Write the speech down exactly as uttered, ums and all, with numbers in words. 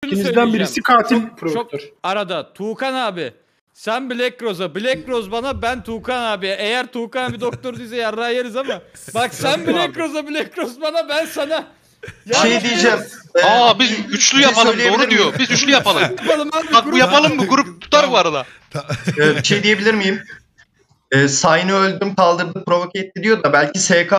şunu İkinizden söyleyeceğim. birisi katil Çok, provokatör. çok arada. Tuğkan abi. Sen Black Rose'a, Black Rose bana, ben Tuğkan abi. Eğer Tuğkan abi doktor diyse yarrağı yeriz ama. Bak sen Black Rose'a, Black Rose bana, ben sana. Ya şey diyeceğim. E, Aa biz üçlü yapalım, doğru diyor. Biz üçlü yapalım. Yapalım abi, Bak bu yapalım mı? Grup tutar bu arada. Bir şey diyebilir miyim? E, Sayını öldüm kaldırdı provoke etti diyor da belki S K